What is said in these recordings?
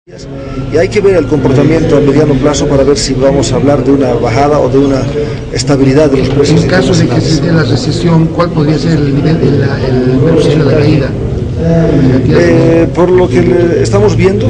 Y hay que ver el comportamiento a mediano plazo para ver si vamos a hablar de una bajada o de una estabilidad de los precios. En caso de que se dé la recesión, ¿cuál podría ser el nivel el velocidad de la caída? Por lo que estamos viendo,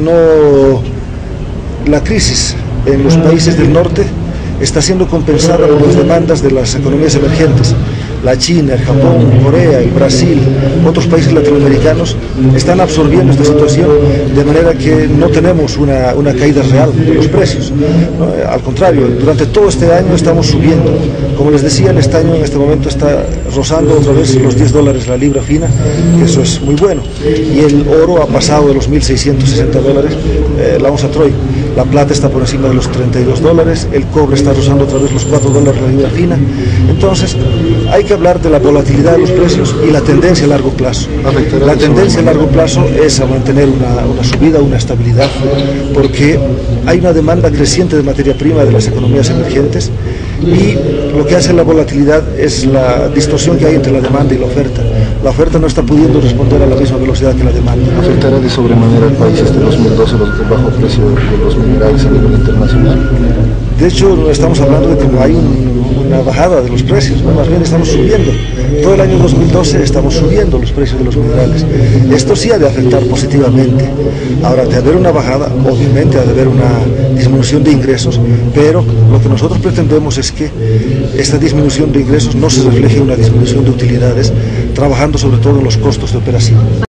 la crisis en los países del norte está siendo compensada por las demandas de las economías emergentes. La China, el Japón, Corea, el Brasil, otros países latinoamericanos están absorbiendo esta situación de manera que no tenemos una caída real de los precios. Al contrario, durante todo este año estamos subiendo. Como les decía, el estaño en este momento está rozando otra vez los $10 la libra fina, que eso es muy bueno. Y el oro ha pasado de los $1.660, la onza Troy. La plata está por encima de los $32, el cobre está rozando otra vez los $4 la libra fina. Entonces, hay que hablar de la volatilidad de los precios y la tendencia a largo plazo. La tendencia a largo plazo es a mantener una subida, una estabilidad, porque hay una demanda creciente de materia prima de las economías emergentes y lo que hace la volatilidad es la distorsión que hay entre la demanda y la oferta. La oferta no está pudiendo responder a la misma velocidad que la demanda. ¿Afectará de sobremanera al país este 2012 el bajo precio de los minerales a nivel internacional? De hecho, no estamos hablando de que no hay una bajada de los precios, ¿no? Más bien estamos subiendo. Todo el año 2012 estamos subiendo los precios de los minerales. Esto sí ha de afectar positivamente. Ahora, de haber una bajada, obviamente ha de haber una disminución de ingresos, pero lo que nosotros pretendemos es que esta disminución de ingresos no se refleje en una disminución de utilidades, trabajando sobre todo en los costos de operación.